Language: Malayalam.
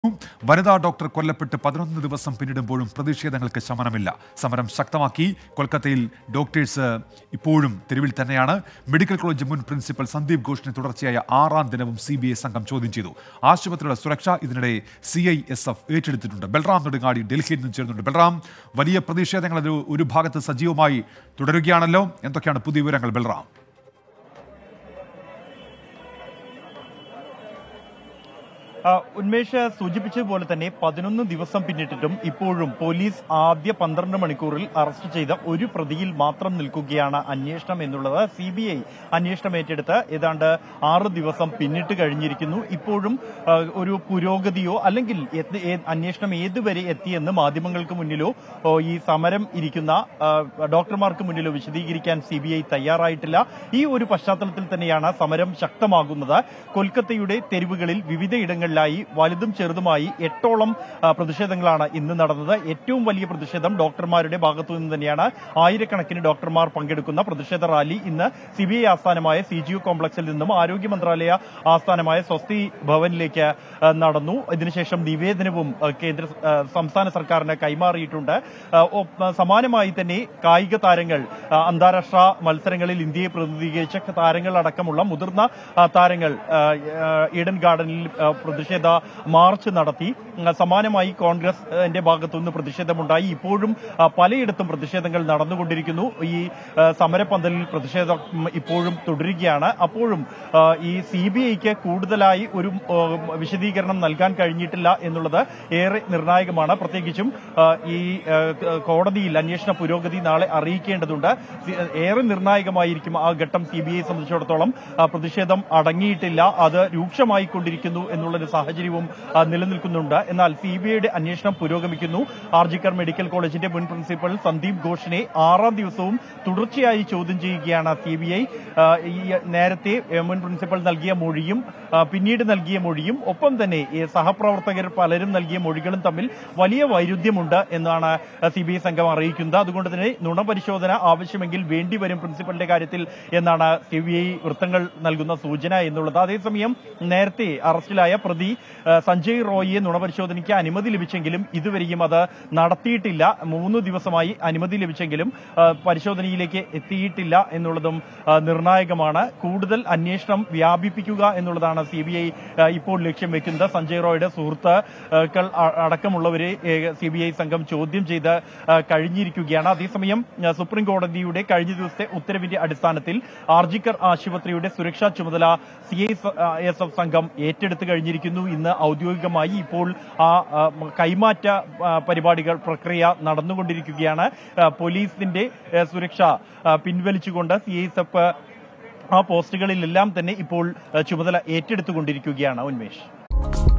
വനിതാ ഡോക്ടർ കൊല്ലപ്പെട്ട് 11 ദിവസം പിന്നിടുമ്പോഴും പ്രതിഷേധങ്ങൾക്ക് ശമനമില്ല. സമരം ശക്തമാക്കി. കൊൽക്കത്തയിൽ ഡോക്ടേഴ്സ് ഇപ്പോഴും തെരുവിൽ തന്നെയാണ്. മെഡിക്കൽ കോളേജ് മുൻ പ്രിൻസിപ്പൽ സന്ദീപ് ഘോഷിനെ തുടർച്ചയായ 6ാം ദിനവും CBI സംഘം ചോദ്യം ചെയ്തു. ആശുപത്രിയുടെ സുരക്ഷ ഇതിനിടെ CISF ഏറ്റെടുത്തിട്ടുണ്ട്. ബൽറാം നെടുങ്ങാടി ഡൽഹിയിൽ നിന്ന് ചേർന്നുണ്ട്. ബൽറാം, വലിയ പ്രതിഷേധങ്ങൾ ഒരു ഭാഗത്ത് സജീവമായി തുടരുകയാണല്ലോ. എന്തൊക്കെയാണ് പുതിയ വിവരങ്ങൾ ബൽറാം? ഉന്മേഷ് സൂചിപ്പിച്ചതുപോലെ തന്നെ 11 ദിവസം പിന്നിട്ടിട്ടും ഇപ്പോഴും പോലീസ് ആദ്യ 12 മണിക്കൂറിൽ അറസ്റ്റ് ചെയ്ത ഒരു പ്രതിയിൽ മാത്രം നിൽക്കുകയാണ് അന്വേഷണം എന്നുള്ളത്. CBI അന്വേഷണം ഏറ്റെടുത്ത് ഏതാണ്ട് 6 ദിവസം പിന്നിട്ട് കഴിഞ്ഞിരിക്കുന്നു. ഇപ്പോഴും ഒരു പുരോഗതിയോ അല്ലെങ്കിൽ അന്വേഷണം ഏതുവരെ എത്തിയെന്ന് മാധ്യമങ്ങൾക്ക് മുന്നിലോ ഈ സമരം ഇരിക്കുന്ന ഡോക്ടർമാർക്ക് മുന്നിലോ വിശദീകരിക്കാൻ CBI തയ്യാറായിട്ടില്ല. ഈ ഒരു പശ്ചാത്തലത്തിൽ തന്നെയാണ് സമരം ശക്തമാകുന്നത്. കൊൽക്കത്തയുടെ തെരുവുകളിൽ വിവിധയിടങ്ങളിൽ വലുതും ചെറുതുമായി 8ഓളം പ്രതിഷേധങ്ങളാണ് ഇന്ന് നടന്നത്. ഏറ്റവും വലിയ പ്രതിഷേധം ഡോക്ടർമാരുടെ ഭാഗത്തു നിന്ന് തന്നെയാണ്. ആയിരക്കണക്കിന് ഡോക്ടർമാർ പങ്കെടുക്കുന്ന പ്രതിഷേധ റാലി ഇന്ന് CBI ആസ്ഥാനമായ CGO കോംപ്ലക്സിൽ നിന്നും ആരോഗ്യ മന്ത്രാലയ ആസ്ഥാനമായ സ്വസ്തി ഭവനിലേക്ക് നടന്നു. ഇതിനുശേഷം നിവേദനവും സംസ്ഥാന സർക്കാരിന് കൈമാറിയിട്ടുണ്ട്. സമാനമായി തന്നെ കായിക താരങ്ങൾ, അന്താരാഷ്ട്ര മത്സരങ്ങളിൽ ഇന്ത്യയെ പ്രതിനിധീകരിച്ച താരങ്ങൾ അടക്കമുള്ള മുതിർന്ന താരങ്ങൾ ഈഡൻ ഗാർഡനിൽ പ്രതിഷേധ മാർച്ച് നടത്തി. സമാനമായി കോൺഗ്രസിന്റെ ഭാഗത്തുനിന്ന് പ്രതിഷേധമുണ്ടായി. ഇപ്പോഴും പലയിടത്തും പ്രതിഷേധങ്ങൾ നടന്നുകൊണ്ടിരിക്കുന്നു. ഈ സമരപന്തലിൽ പ്രതിഷേധം ഇപ്പോഴും തുടരുകയാണ്. അപ്പോഴും ഈ CBIക്ക് കൂടുതലായി ഒരു വിശദീകരണം നൽകാൻ കഴിഞ്ഞിട്ടില്ല എന്നുള്ളത് ഏറെ നിർണായകമാണ്. പ്രത്യേകിച്ചും ഈ കോടതിയിൽ അന്വേഷണ പുരോഗതി നാളെ അറിയിക്കേണ്ടതുണ്ട്. ഏറെ നിർണായകമായിരിക്കും ആ ഘട്ടം. CBIയെ സംബന്ധിച്ചിടത്തോളം പ്രതിഷേധം അടങ്ങിയിട്ടില്ല, അത് രൂക്ഷമായിക്കൊണ്ടിരിക്കുന്നു എന്നുള്ള സാഹചര്യവും നിലനിൽക്കുന്നുണ്ട്. എന്നാൽ CBIയുടെ അന്വേഷണം പുരോഗമിക്കുന്നു. ആർജിക്കർ മെഡിക്കൽ കോളേജിന്റെ മുൻ പ്രിൻസിപ്പൽ സന്ദീപ് ഘോഷിനെ 6ാം ദിവസവും തുടർച്ചയായി ചോദ്യം ചെയ്യുകയാണ് CBI. നേരത്തെ മുൻ പ്രിൻസിപ്പൽ നൽകിയ മൊഴിയും പിന്നീട് നൽകിയ മൊഴിയും ഒപ്പം തന്നെ സഹപ്രവർത്തകർ പലരും നൽകിയ മൊഴികളും തമ്മിൽ വലിയ വൈരുദ്ധ്യമുണ്ട് എന്നാണ് CBI സംഘം അറിയിക്കുന്നത്. അതുകൊണ്ട് തന്നെ നുണപരിശോധന ആവശ്യമെങ്കിൽ വേണ്ടിവരും പ്രിൻസിപ്പലിന്റെ കാര്യത്തിൽ എന്നാണ് CBI വൃത്തങ്ങൾ നൽകുന്ന സൂചന എന്നുള്ളത്. അതേസമയം നേരത്തെ അറസ്റ്റിലായ പ്രതി സഞ്ജയ് റോയിയെ നുണപരിശോധനയ്ക്ക് അനുമതി ലഭിച്ചെങ്കിലും ഇതുവരെയും അത് നടത്തിയിട്ടില്ല. 3 ദിവസമായി അനുമതി ലഭിച്ചെങ്കിലും പരിശോധനയിലേക്ക് എത്തിയിട്ടില്ല എന്നുള്ളതും നിർണായകമാണ്. കൂടുതൽ അന്വേഷണം വ്യാപിപ്പിക്കുക എന്നുള്ളതാണ് CBI ഇപ്പോൾ ലക്ഷ്യം വെക്കുന്നത്. സഞ്ജയ് റോയുടെ സുഹൃത്തുക്കൾ അടക്കമുള്ളവരെ CBI സംഘം ചോദ്യം ചെയ്ത് കഴിഞ്ഞിരിക്കുകയാണ്. അതേസമയം സുപ്രീം കോടതിയുടെ കഴിഞ്ഞ ദിവസത്തെ ഉത്തരവിന്റെ അടിസ്ഥാനത്തിൽ ആർജിക്കർ ആശുപത്രിയുടെ സുരക്ഷാ ചുമതല CISF സംഘം ഏറ്റെടുത്തു കഴിഞ്ഞിരിക്കുന്നു. ഇന്ന് ഔദ്യോഗികമായി ഇപ്പോൾ ആ കൈമാറ്റ പരിപാടികൾ പ്രക്രിയ നടന്നുകൊണ്ടിരിക്കുകയാണ്. പോലീസിന്റെ സുരക്ഷ പിൻവലിച്ചുകൊണ്ട് CISF ആ പോസ്റ്റുകളിലെല്ലാം തന്നെ ഇപ്പോൾ ചുമതല ഏറ്റെടുത്തുകൊണ്ടിരിക്കുകയാണ്. ഉന്മേഷ്.